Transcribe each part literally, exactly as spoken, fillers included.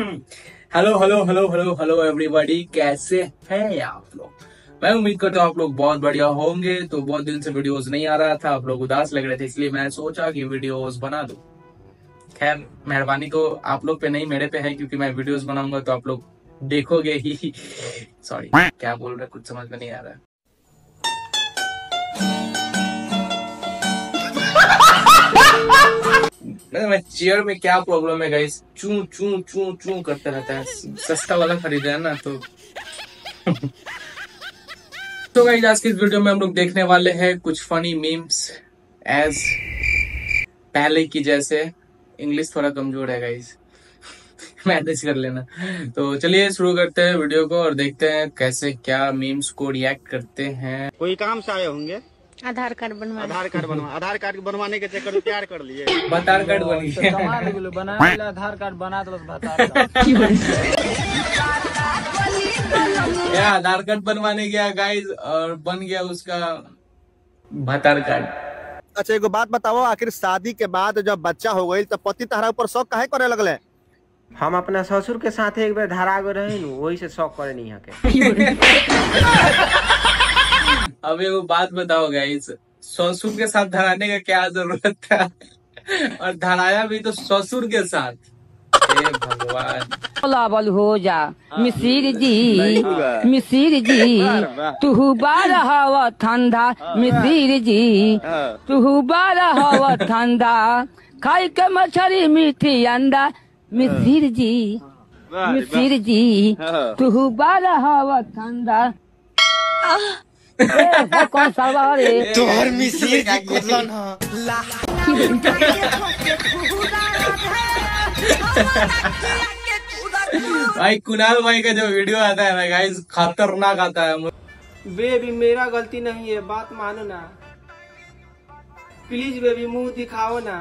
Hello hello hello hello hello everybody, कैसे हैं आप लोग। मैं उम्मीद करता हूँ आप लोग बहुत बढ़िया होंगे। तो बहुत दिन से वीडियोस नहीं आ रहा था, आप लोग उदास लग रहे थे, इसलिए मैंने सोचा कि वीडियोस बना दूं। खैर, मेहरबानी तो आप लोग पे नहीं मेरे पे है, क्योंकि मैं वीडियोस बनाऊंगा तो आप लोग देखोगे ही। सॉरी, क्या बोल रहे कुछ समझ में नहीं आ रहा है। मैं चेयर में क्या प्रॉब्लम है गाइस, चू चू चू चू करते रहता है। सस्ता वाला खरीदा है ना तो। तो गाइस, आज की इस वीडियो में हम लोग देखने वाले हैं कुछ फनी मीम्स एज पहले की जैसे। इंग्लिश थोड़ा कमजोर है गाइस, मैनेज कर लेना। तो चलिए शुरू करते हैं वीडियो को और देखते हैं कैसे क्या मीम्स को रिएक्ट करते हैं। कोई काम से आए होंगे। आधार कार्ड बनवा आधार कार्ड बनवा आधार कार्ड बनवाने के चक्कर में प्यार कर लिए। आधार कार्ड बन गया, बना आधार कार्ड बना दो या आधार कार्ड बनवाने गया गाइस और बन गया उसका भतार कार्ड। अच्छा, एगो बात बताओ, आखिर शादी के बाद जब बच्चा हो गई तो पति तहरा ऊपर शौक काहे करे लगले? हम अपना ससुर के साथ एक बार धरा गए रहे नु, वही से शौक करे नहीं हके। अब वो बात बताओ गाइस, ससुर के साथ धराने का क्या जरूरत था, और धराया भी तो ससुर के साथ। हे भगवान, बल हो जा मिसिर जी, मिसिर जी तू बार हवा ठंडा, मिसिर जी तू बार हवा ठंडा, खाई के मछली मीठी अंडा, मिसिर जी, मिसिर जी तू बार हवा ठंडा। कौन सा रे तोहर मिसिर जी कुदलन भाई कुणाल भाई का जो वीडियो आता है ना गाइस, खतरनाक आता है। बेबी मेरा गलती नहीं है, बात मानो ना प्लीज, बेबी मुंह दिखाओ ना।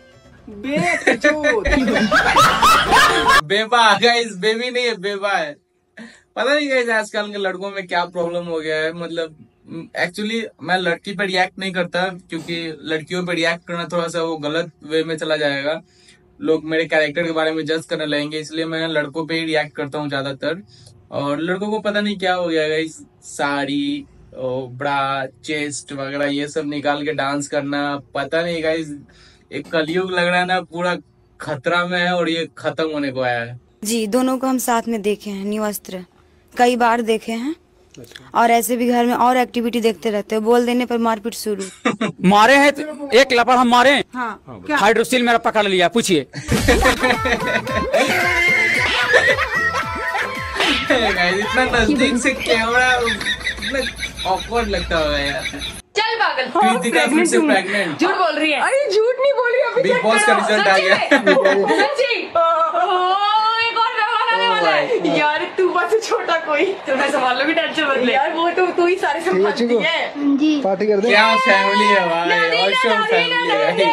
बेबा गाइस, बेबी नहीं है बेबा है। पता नहीं गाइस आजकल के लड़कों में क्या प्रॉब्लम हो गया है। मतलब एक्चुअली मैं लड़की पे रिएक्ट नहीं करता, क्योंकि लड़कियों पे रिएक्ट करना थोड़ा सा वो गलत वे में चला जाएगा, लोग मेरे कैरेक्टर के बारे में जज करने लगेंगे, इसलिए मैं लड़कों पे ही रिएक्ट करता हूँ ज्यादातर। और लड़कों को पता नहीं क्या हो गया गाइस, साड़ी ब्रा चेस्ट वगैरह ये सब निकाल के डांस करना, पता नहीं गाइस एक कलयुग लग रहा है ना, पूरा खतरा में है और ये खत्म होने को आया है। जी, दोनों को हम साथ में देखे हैं, न्यू अस्त्र कई बार देखे हैं, और ऐसे भी घर में और एक्टिविटी देखते रहते हैं। बोल देने पर मारपीट शुरू। मारे हैं तो एक लपड़ हम मारे। हाँ, हाइड्रोसिल मेरा पकड़ लिया, पूछिए। इतना नजदीक से कैमरा, इतना ऑकवर्ड लगता होगा यार। चल पागल, कृतिका फिर से प्रेग्नेंट। झूठ बोल रही है। अरे झूठ नहीं बोल रही, अभी बिग बॉस का रिजल्ट आ गया। सच्ची। एक और मेहमान आने वाला है यार, तू बस छोटा कोई तो मैं संभाल लूंगी, टेंशन मत ले यार, वो तो तू ही सारे संभालती है जी। पार्टी कर दे। क्या फैमिली है भाई, ऑसम फैमिली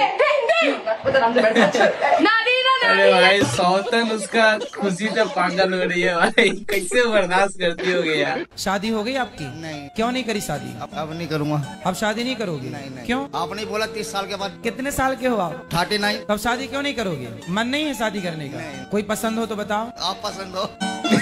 है। अरे भाई सौतन उसका खुशी से पागल हो रही है भाई, कैसे बर्दाश्त करती होगी यार। शादी हो गई आपकी? नहीं। क्यों नहीं करी शादी? अब, अब नहीं करूँगा। अब शादी नहीं करोगे? नहीं, नहीं। क्यों? आपने बोला तीस साल के बाद। कितने साल के हो आप? Thirty nine. तब शादी क्यों नहीं करोगे? मन नहीं है शादी करने का? नहीं। कोई पसंद हो तो बताओ। आप पसंद हो।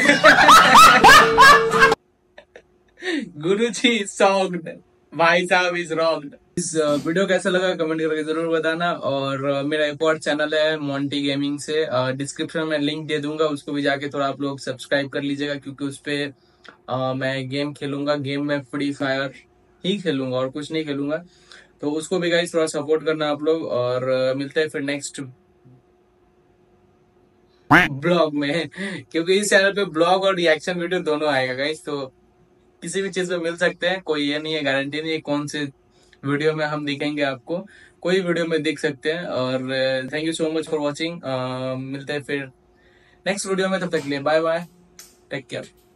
गुरुजी सॉन्ग, भाई साहब इज रॉन्ग। इस वीडियो कैसा लगा कमेंट करके जरूर बताना। और uh, मेरा एक और चैनल है मोंटी गेमिंग से, डिस्क्रिप्शन में लिंक दे दूंगा, उसको भी जाके थोड़ा आप लोग सब्सक्राइब कर लीजिएगा, क्योंकि उस पे uh, मैं गेम खेलूंगा। गेम में फ्री फायर ही खेलूंगा और कुछ नहीं खेलूंगा, तो उसको भी गाइस थोड़ा सपोर्ट करना आप लोग। और uh, मिलते हैं फिर नेक्स्ट ब्लॉग में, क्योंकि इस चैनल पे ब्लॉग और रिएक्शन वीडियो दोनों आएगा गाइस, तो किसी भी चीज पे मिल सकते हैं, कोई ये नहीं है, गारंटी नहीं है कौन से वीडियो में हम दिखेंगे आपको, कोई वीडियो में दिख सकते हैं। और thank you so much for watching. मिलते हैं फिर नेक्स्ट वीडियो में, तब तक के लिए बाय बाय, टेक केयर।